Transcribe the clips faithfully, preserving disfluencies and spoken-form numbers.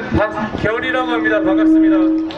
박결이라고 합니다. 반갑습니다.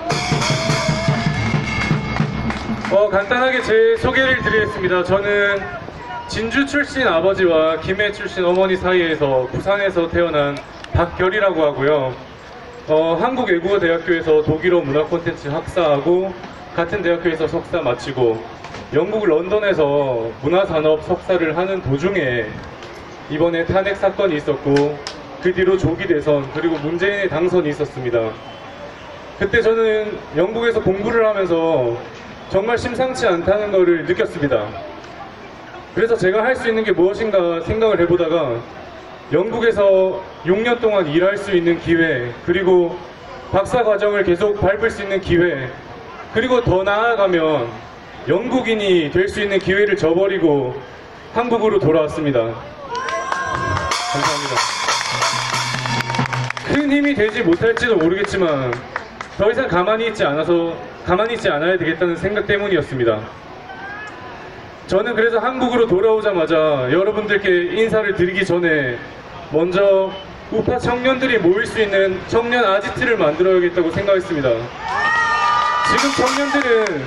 어, 간단하게 제 소개를 드리겠습니다. 저는 진주 출신 아버지와 김해 출신 어머니 사이에서 부산에서 태어난 박결이라고 하고요. 어, 한국외국어대학교에서 독일어 문화 콘텐츠 학사하고 같은 대학교에서 석사 마치고 영국 런던에서 문화산업 석사를 하는 도중에 이번에 탄핵 사건이 있었고 그 뒤로 조기 대선 그리고 문재인의 당선이 있었습니다. 그때 저는 영국에서 공부를 하면서 정말 심상치 않다는 것을 느꼈습니다. 그래서 제가 할 수 있는 게 무엇인가 생각을 해보다가 영국에서 육 년 동안 일할 수 있는 기회, 그리고 박사 과정을 계속 밟을 수 있는 기회, 그리고 더 나아가면 영국인이 될 수 있는 기회를 저버리고 한국으로 돌아왔습니다. 감사합니다. 큰 힘이 되지 못할지도 모르겠지만 더 이상 가만히 있지 않아서 가만히 있지 않아야 되겠다는 생각 때문이었습니다. 저는 그래서 한국으로 돌아오자마자 여러분들께 인사를 드리기 전에 먼저 우파 청년들이 모일 수 있는 청년 아지트를 만들어야겠다고 생각했습니다. 지금 청년들은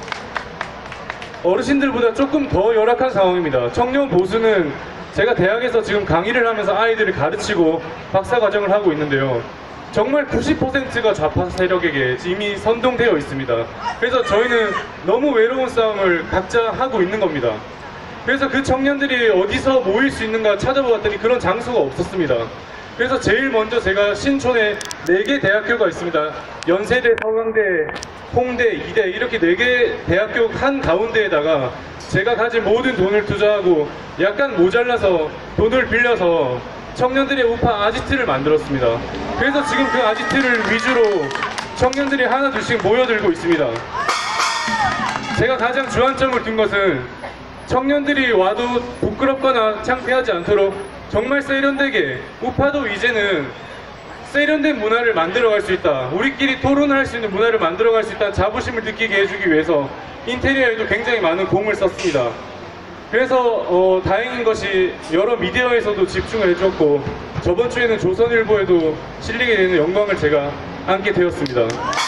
어르신들보다 조금 더 열악한 상황입니다. 청년 보수는 제가 대학에서 지금 강의를 하면서 아이들을 가르치고 박사 과정을 하고 있는데요. 정말 구십 퍼센트가 좌파 세력에게 이미 선동되어 있습니다. 그래서 저희는 너무 외로운 싸움을 각자 하고 있는 겁니다. 그래서 그 청년들이 어디서 모일 수 있는가 찾아보았더니 그런 장소가 없었습니다. 그래서 제일 먼저 제가 신촌에 네 개 대학교가 있습니다. 연세대, 서강대, 홍대, 이대 이렇게 네 개 대학교 한 가운데에다가 제가 가진 모든 돈을 투자하고 약간 모자라서 돈을 빌려서 청년들의 우파 아지트를 만들었습니다. 그래서 지금 그 아지트를 위주로 청년들이 하나 둘씩 모여들고 있습니다. 제가 가장 주안점을 둔 것은 청년들이 와도 부끄럽거나 창피하지 않도록 정말 세련되게 우파도 이제는 세련된 문화를 만들어갈 수 있다, 우리끼리 토론을 할 수 있는 문화를 만들어갈 수 있다는 자부심을 느끼게 해주기 위해서 인테리어에도 굉장히 많은 공을 썼습니다. 그래서 어, 다행인 것이 여러 미디어에서도 집중을 해줬고 저번 주에는 조선일보에도 실리게 되는 영광을 제가 안게 되었습니다.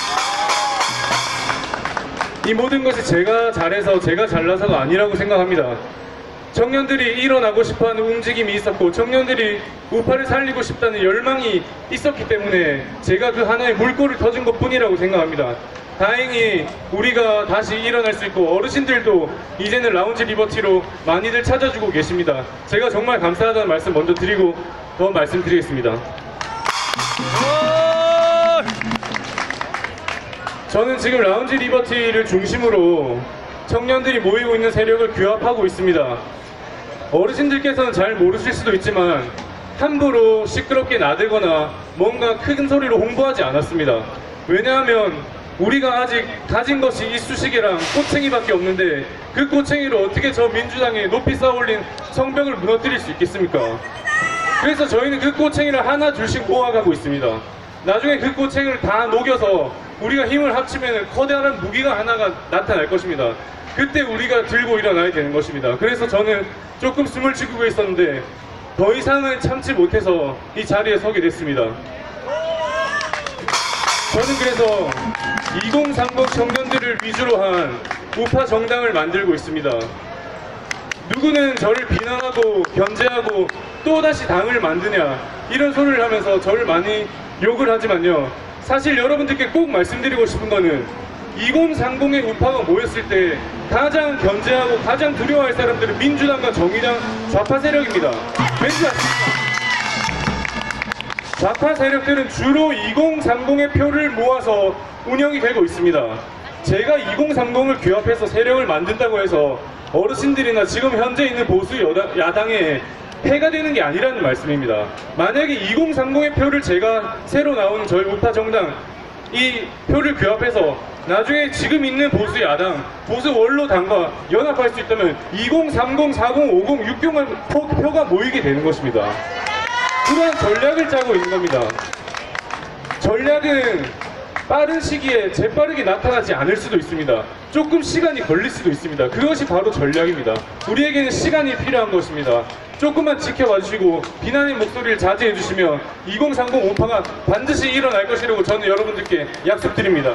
이 모든 것이 제가 잘해서 제가 잘나서가 아니라고 생각합니다. 청년들이 일어나고 싶어하는 움직임이 있었고 청년들이 우파를 살리고 싶다는 열망이 있었기 때문에 제가 그 하나의 물꼬를 터준 것뿐이라고 생각합니다. 다행히 우리가 다시 일어날 수 있고 어르신들도 이제는 라운지 리버티로 많이들 찾아주고 계십니다. 제가 정말 감사하다는 말씀 먼저 드리고 더 말씀드리겠습니다. 저는 지금 라운지 리버티를 중심으로 청년들이 모이고 있는 세력을 규합하고 있습니다. 어르신들께서는 잘 모르실 수도 있지만 함부로 시끄럽게 나대거나 뭔가 큰 소리로 홍보하지 않았습니다. 왜냐하면 우리가 아직 가진 것이 이쑤시개랑 꼬챙이밖에 없는데 그 꼬챙이로 어떻게 저 민주당에 높이 쌓아올린 성벽을 무너뜨릴 수 있겠습니까? 그래서 저희는 그 꼬챙이를 하나 둘씩 모아가고 있습니다. 나중에 그 꼬챙이를 다 녹여서 우리가 힘을 합치면 커다란 무기가 하나가 나타날 것입니다. 그때 우리가 들고 일어나야 되는 것입니다. 그래서 저는 조금 숨을 죽이고 있었는데 더 이상은 참지 못해서 이 자리에 서게 됐습니다. 저는 그래서 이공삼공 청년들을 위주로 한 우파 정당을 만들고 있습니다. 누구는 저를 비난하고 견제하고 또다시 당을 만드냐 이런 소리를 하면서 저를 많이 욕을 하지만요, 사실 여러분들께 꼭 말씀드리고 싶은 거는 이공삼공의 우파가 모였을 때 가장 견제하고 가장 두려워할 사람들은 민주당과 정의당 좌파 세력입니다. 왠지 아십니까? 좌파 세력들은 주로 이공삼공의 표를 모아서 운영이 되고 있습니다. 제가 이공삼공을 규합해서 세력을 만든다고 해서 어르신들이나 지금 현재 있는 보수 여당, 야당에 해가 되는 게 아니라는 말씀입니다. 만약에 이공삼공의 표를 제가 새로 나온 저희 우파 정당 이 표를 규합해서 나중에 지금 있는 보수 야당, 보수 원로 당과 연합할 수 있다면 이공삼공, 사공, 오공, 육공의 표가 모이게 되는 것입니다. 그런 전략을 짜고 있는 겁니다. 전략은 빠른 시기에 재빠르게 나타나지 않을 수도 있습니다. 조금 시간이 걸릴 수도 있습니다. 그것이 바로 전략입니다. 우리에게는 시간이 필요한 것입니다. 조금만 지켜봐 주시고 비난의 목소리를 자제해 주시면 이공삼공 우파가 반드시 일어날 것이라고 저는 여러분들께 약속드립니다.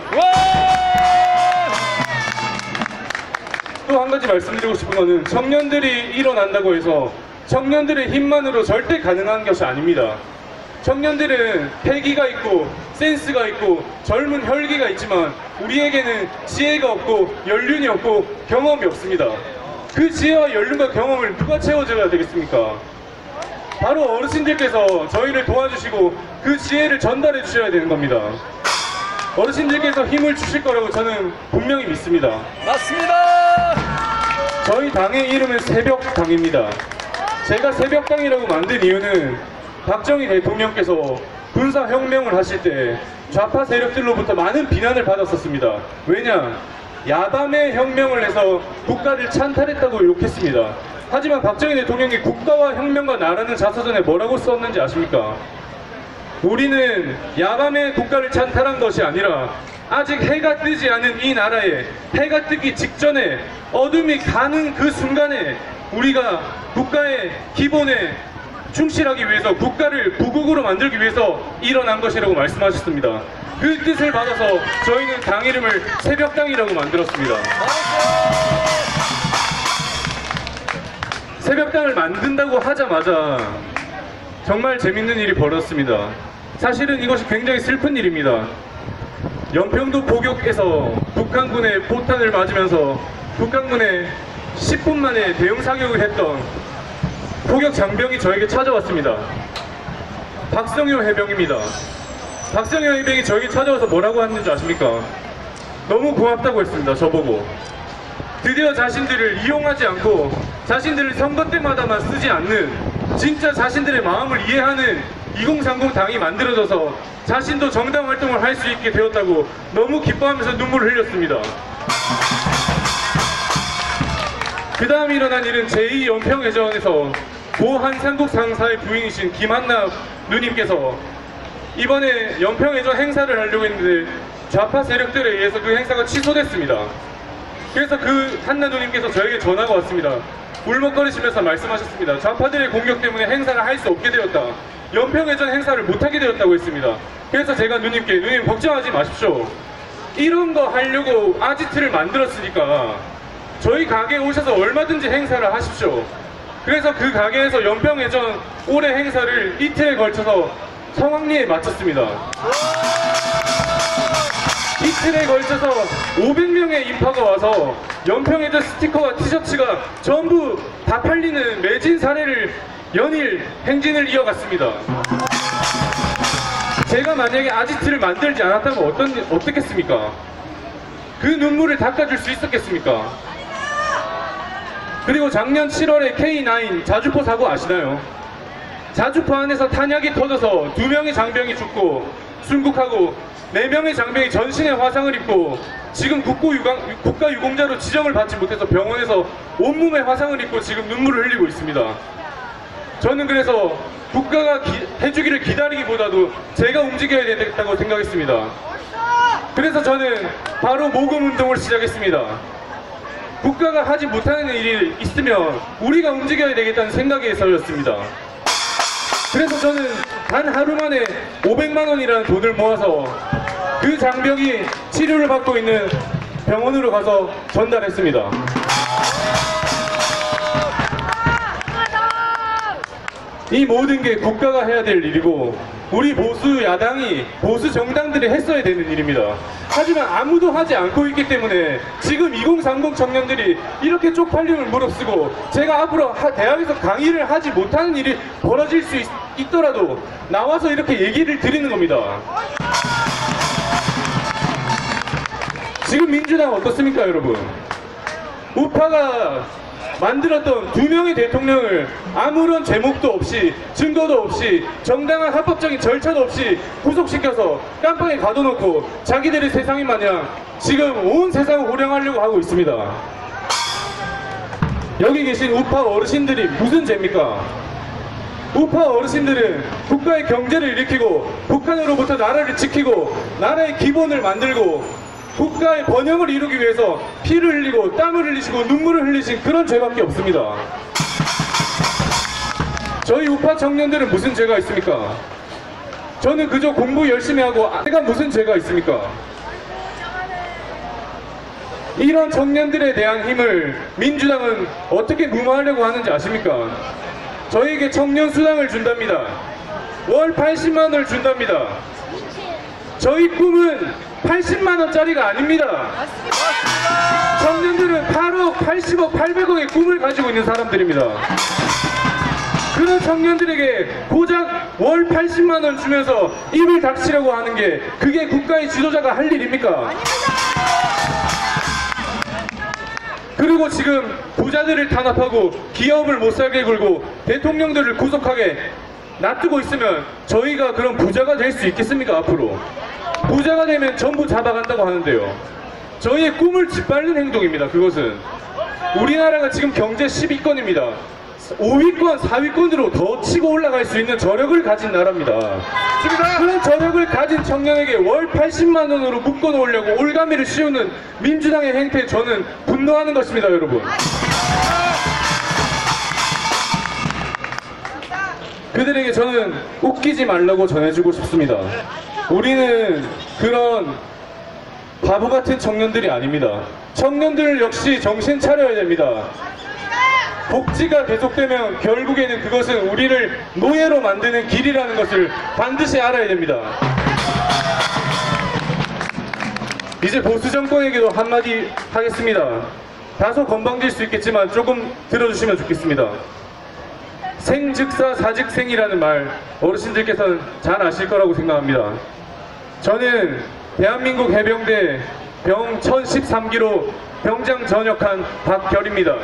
또 한 가지 말씀드리고 싶은 것은 청년들이 일어난다고 해서 청년들의 힘만으로 절대 가능한 것이 아닙니다. 청년들은 패기가 있고 센스가 있고 젊은 혈기가 있지만 우리에게는 지혜가 없고 연륜이 없고 경험이 없습니다. 그 지혜와 연륜과 경험을 누가 채워줘야 되겠습니까? 바로 어르신들께서 저희를 도와주시고 그 지혜를 전달해 주셔야 되는 겁니다. 어르신들께서 힘을 주실 거라고 저는 분명히 믿습니다. 맞습니다. 저희 당의 이름은 새벽당입니다. 제가 새벽당이라고 만든 이유는 박정희 대통령께서 군사혁명을 하실 때 좌파 세력들로부터 많은 비난을 받았었습니다. 왜냐? 야밤에 혁명을 해서 국가를 찬탈했다고 욕했습니다. 하지만 박정희 대통령이 국가와 혁명과 나라는 자서전에 뭐라고 썼는지 아십니까? 우리는 야밤에 국가를 찬탈한 것이 아니라 아직 해가 뜨지 않은 이 나라에 해가 뜨기 직전에 어둠이 가는 그 순간에 우리가 국가의 기본에 충실하기 위해서 국가를 부국으로 만들기 위해서 일어난 것이라고 말씀하셨습니다. 그 뜻을 받아서 저희는 당 이름을 새벽당이라고 만들었습니다. 새벽당을 만든다고 하자마자 정말 재밌는 일이 벌어졌습니다. 사실은 이것이 굉장히 슬픈 일입니다. 연평도 포격에서 북한군의 포탄을 맞으면서 북한군에 십 분 만에 대형 사격을 했던 포격 장병이 저에게 찾아왔습니다. 박성효 해병입니다. 박성효 해병이 저에게 찾아와서 뭐라고 했는지 아십니까? 너무 고맙다고 했습니다. 저보고. 드디어 자신들을 이용하지 않고 자신들을 선거 때마다만 쓰지 않는 진짜 자신들의 마음을 이해하는 이공삼공 당이 만들어져서 자신도 정당 활동을 할 수 있게 되었다고 너무 기뻐하면서 눈물을 흘렸습니다. 그 다음 일어난 일은 제이 연평해전에서 고 한상국 상사의 부인이신 김한나 누님께서 이번에 연평해전 행사를 하려고 했는데 좌파 세력들에 의해서 그 행사가 취소됐습니다. 그래서 그 한나 누님께서 저에게 전화가 왔습니다. 울먹거리시면서 말씀하셨습니다. 좌파들의 공격 때문에 행사를 할 수 없게 되었다. 연평해전 행사를 못하게 되었다고 했습니다. 그래서 제가 누님께 누님 걱정하지 마십시오. 이런 거 하려고 아지트를 만들었으니까 저희 가게에 오셔서 얼마든지 행사를 하십시오. 그래서 그 가게에서 연평해전 올해 행사를 이틀에 걸쳐서 성황리에 마쳤습니다. 이틀에 걸쳐서 오백 명의 인파가 와서 연평해전 스티커와 티셔츠가 전부 다 팔리는 매진 사례를 연일 행진을 이어갔습니다. 제가 만약에 아지트를 만들지 않았다면 어떤, 어떻겠습니까? 그 눈물을 닦아줄 수 있었겠습니까? 그리고 작년 칠월에 케이 나인 자주포 사고 아시나요? 자주포 안에서 탄약이 터져서 두 명의 장병이 죽고 순국하고 네 명의 장병이 전신에 화상을 입고 지금 국고유강, 국가유공자로 지정을 받지 못해서 병원에서 온몸에 화상을 입고 지금 눈물을 흘리고 있습니다. 저는 그래서 국가가 기, 해주기를 기다리기보다도 제가 움직여야 되겠다고 생각했습니다. 그래서 저는 바로 모금운동을 시작했습니다. 국가가 하지 못하는 일이 있으면 우리가 움직여야 되겠다는 생각에 서였습니다. 그래서 저는 단 하루 만에 오백만 원이라는 돈을 모아서 그 장병이 치료를 받고 있는 병원으로 가서 전달했습니다. 이 모든 게 국가가 해야 될 일이고 우리 보수 야당이 보수 정당들이 했어야 되는 일입니다. 하지만 아무도 하지 않고 있기 때문에 지금 이공삼공 청년들이 이렇게 쪽팔림을 무릅쓰고 제가 앞으로 하, 대학에서 강의를 하지 못하는 일이 벌어질 수 있, 있더라도 나와서 이렇게 얘기를 드리는 겁니다. 지금 민주당 어떻습니까, 여러분? 우파가 만들었던 두 명의 대통령을 아무런 제목도 없이 증거도 없이 정당한 합법적인 절차도 없이 구속시켜서 깜빵에 가둬놓고 자기들의 세상이 마냥 지금 온 세상을 호령하려고 하고 있습니다. 여기 계신 우파 어르신들이 무슨 죄입니까? 우파 어르신들은 국가의 경제를 일으키고 북한으로부터 나라를 지키고 나라의 기본을 만들고 국가의 번영을 이루기 위해서 피를 흘리고 땀을 흘리시고 눈물을 흘리신 그런 죄밖에 없습니다. 저희 우파 청년들은 무슨 죄가 있습니까? 저는 그저 공부 열심히 하고 내가 무슨 죄가 있습니까? 이런 청년들에 대한 힘을 민주당은 어떻게 무마하려고 하는지 아십니까? 저희에게 청년 수당을 준답니다. 월 팔십만 원을 준답니다. 저희 꿈은 팔십만 원짜리가 아닙니다. 청년들은 팔억, 팔십억, 팔백억의 꿈을 가지고 있는 사람들입니다. 그런 청년들에게 고작 월 팔십만 원 주면서 입을 닥치려고 하는 게 그게 국가의 지도자가 할 일입니까? 그리고 지금 부자들을 탄압하고 기업을 못살게 굴고 대통령들을 구속하게 놔두고 있으면 저희가 그런 부자가 될 수 있겠습니까? 앞으로 부자가 되면 전부 잡아간다고 하는데요. 저희의 꿈을 짓밟는 행동입니다. 그것은 우리나라가 지금 경제 십 위권입니다. 오 위권, 사 위권으로 더 치고 올라갈 수 있는 저력을 가진 나라입니다. 그런 저력을 가진 청년에게 월 팔십만 원으로 묶어놓으려고 올가미를 씌우는 민주당의 행태에 저는 분노하는 것입니다, 여러분. 그들에게 저는 웃기지 말라고 전해주고 싶습니다. 우리는 그런 바보 같은 청년들이 아닙니다. 청년들 역시 정신 차려야 됩니다. 복지가 계속되면 결국에는 그것은 우리를 노예로 만드는 길이라는 것을 반드시 알아야 됩니다. 이제 보수 정권에게도 한마디 하겠습니다. 다소 건방질 수 있겠지만 조금 들어주시면 좋겠습니다. 생즉사 사즉생이라는 말 어르신들께서는 잘 아실 거라고 생각합니다. 저는 대한민국 해병대 병 천십삼 기로 병장 전역한 박결입니다.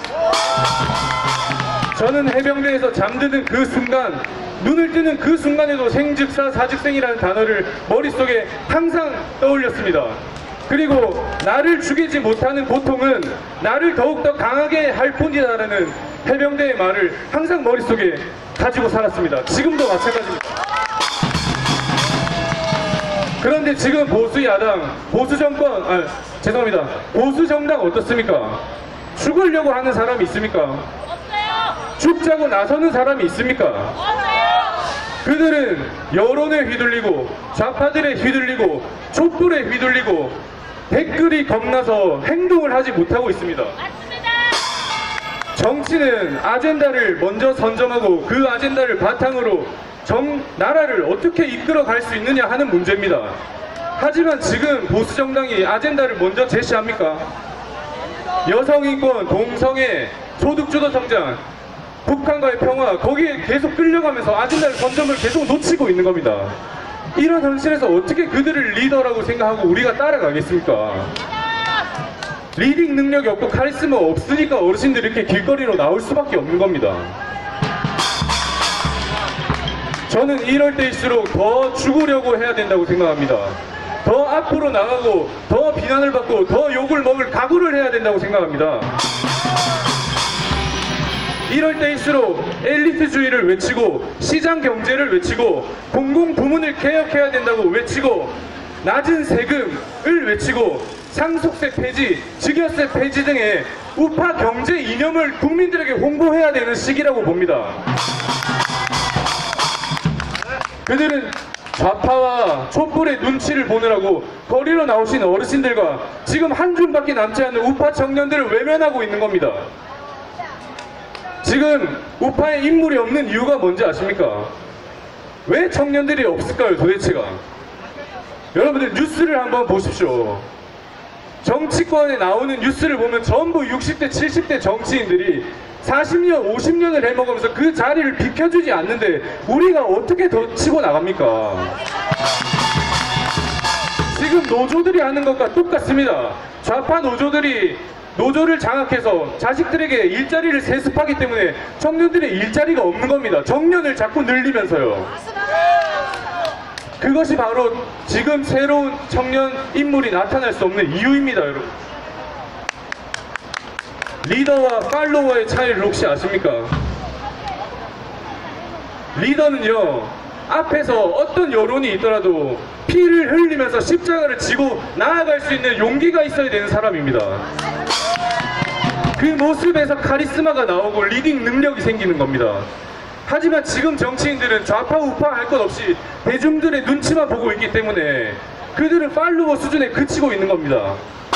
저는 해병대에서 잠드는 그 순간, 눈을 뜨는 그 순간에도 생즉사 사즉생이라는 단어를 머릿속에 항상 떠올렸습니다. 그리고 나를 죽이지 못하는 고통은 나를 더욱더 강하게 할 뿐이다라는 해병대의 말을 항상 머릿속에 가지고 살았습니다. 지금도 마찬가지입니다. 그런데 지금 보수 야당, 보수 정권, 아, 죄송합니다. 보수 정당 어떻습니까? 죽으려고 하는 사람이 있습니까? 없어요. 죽자고 나서는 사람이 있습니까? 없어요. 그들은 여론에 휘둘리고 좌파들에 휘둘리고 촛불에 휘둘리고 댓글이 겁나서 행동을 하지 못하고 있습니다. 맞습니다. 정치는 아젠다를 먼저 선점하고 그 아젠다를 바탕으로 정, 나라를 어떻게 이끌어 갈 수 있느냐 하는 문제입니다. 하지만 지금 보수 정당이 아젠다를 먼저 제시합니까? 여성인권, 동성애, 소득주도 성장, 북한과의 평화, 거기에 계속 끌려가면서 아젠다를 선점을 계속 놓치고 있는 겁니다. 이런 현실에서 어떻게 그들을 리더라고 생각하고 우리가 따라가겠습니까? 리딩 능력이 없고 카리스마 없으니까 어르신들이 이렇게 길거리로 나올 수밖에 없는 겁니다. 저는 이럴 때일수록 더 죽으려고 해야 된다고 생각합니다. 더 앞으로 나가고 더 비난을 받고 더 욕을 먹을 각오를 해야 된다고 생각합니다. 이럴 때일수록 엘리트주의를 외치고 시장 경제를 외치고 공공부문을 개혁해야 된다고 외치고 낮은 세금을 외치고 상속세 폐지, 증여세 폐지 등의 우파 경제 이념을 국민들에게 홍보해야 되는 시기라고 봅니다. 그들은 좌파와 촛불의 눈치를 보느라고 거리로 나오신 어르신들과 지금 한 줌밖에 남지 않은 우파 청년들을 외면하고 있는 겁니다. 지금 우파에 인물이 없는 이유가 뭔지 아십니까? 왜 청년들이 없을까요, 도대체가? 여러분들 뉴스를 한번 보십시오. 정치권에 나오는 뉴스를 보면 전부 육십 대, 칠십 대 정치인들이 사십 년, 오십 년을 해먹으면서 그 자리를 비켜주지 않는데 우리가 어떻게 더 치고 나갑니까? 지금 노조들이 하는 것과 똑같습니다. 좌파 노조들이 노조를 장악해서 자식들에게 일자리를 세습하기 때문에 청년들의 일자리가 없는 겁니다. 정년을 자꾸 늘리면서요. 그것이 바로 지금 새로운 청년 인물이 나타날 수 없는 이유입니다, 여러분. 리더와 팔로워의 차이를 혹시 아십니까? 리더는요, 앞에서 어떤 여론이 있더라도 피를 흘리면서 십자가를 지고 나아갈 수 있는 용기가 있어야 되는 사람입니다. 그 모습에서 카리스마가 나오고 리딩 능력이 생기는 겁니다. 하지만 지금 정치인들은 좌파 우파 할 것 없이 대중들의 눈치만 보고 있기 때문에 그들은 팔로워 수준에 그치고 있는 겁니다.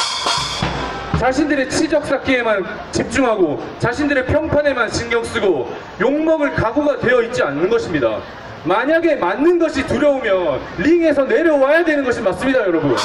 자신들의 치적 쌓기에만 집중하고 자신들의 평판에만 신경 쓰고 욕먹을 각오가 되어 있지 않는 것입니다. 만약에 맞는 것이 두려우면 링에서 내려와야 되는 것이 맞습니다, 여러분.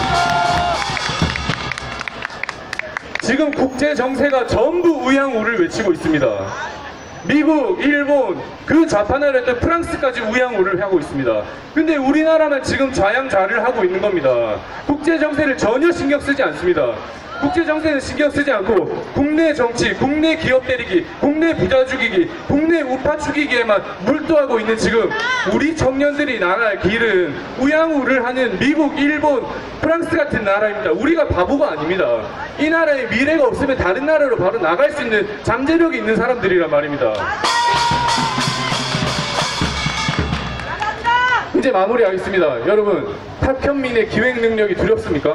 지금 국제 정세가 전부 우양우를 외치고 있습니다. 미국, 일본, 그 좌파 나라였던 프랑스까지 우양우를 하고 있습니다. 근데 우리나라만 지금 좌양좌를 하고 있는 겁니다. 국제 정세를 전혀 신경 쓰지 않습니다. 국제 정세는 신경 쓰지 않고 국내 정치, 국내 기업 때리기, 국내 부자 죽이기, 국내 우파 죽이기에만 몰두하고 있는 지금 우리 청년들이 나갈 길은 우양우를 하는 미국, 일본, 프랑스 같은 나라입니다. 우리가 바보가 아닙니다. 이 나라의 미래가 없으면 다른 나라로 바로 나갈 수 있는 잠재력이 있는 사람들이란 말입니다. 이제 마무리하겠습니다. 여러분, 탁현민의 기획 능력이 두렵습니까?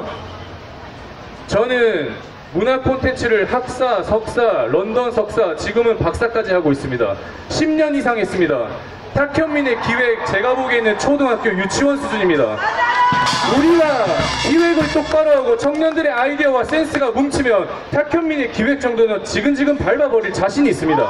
저는 문화 콘텐츠를 학사, 석사, 런던 석사, 지금은 박사까지 하고 있습니다. 십 년 이상 했습니다. 탁현민의 기획, 제가 보기에는 초등학교 유치원 수준입니다. 우리가 기획을 똑바로 하고 청년들의 아이디어와 센스가 뭉치면 탁현민의 기획 정도는 지근지근 밟아버릴 자신이 있습니다.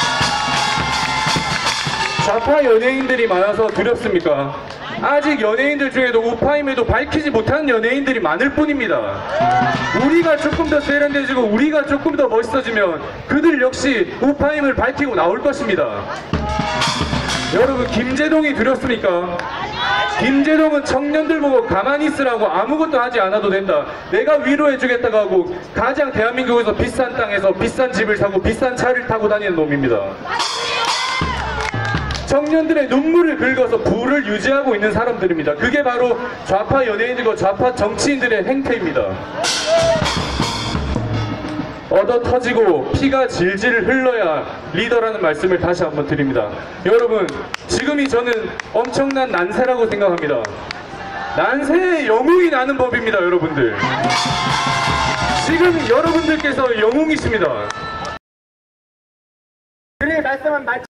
좌파 연예인들이 많아서 두렵습니까? 아직 연예인들 중에도 우파임에도 밝히지 못하는 연예인들이 많을 뿐입니다. 우리가 조금 더 세련돼지고 우리가 조금 더 멋있어지면 그들 역시 우파임을 밝히고 나올 것입니다. 여러분, 김제동이 두렵습니까? 김제동은 청년들 보고 가만히 있으라고 아무것도 하지 않아도 된다. 내가 위로해주겠다고 하고 가장 대한민국에서 비싼 땅에서 비싼 집을 사고 비싼 차를 타고 다니는 놈입니다. 청년들의 눈물을 긁어서 부를 유지하고 있는 사람들입니다. 그게 바로 좌파 연예인들과 좌파 정치인들의 행태입니다. 얻어 터지고 피가 질질 흘러야 리더라는 말씀을 다시 한번 드립니다. 여러분, 지금이 저는 엄청난 난세라고 생각합니다. 난세의 영웅이 나는 법입니다, 여러분들. 지금 여러분들께서 영웅이십니다. 그의 말씀은 말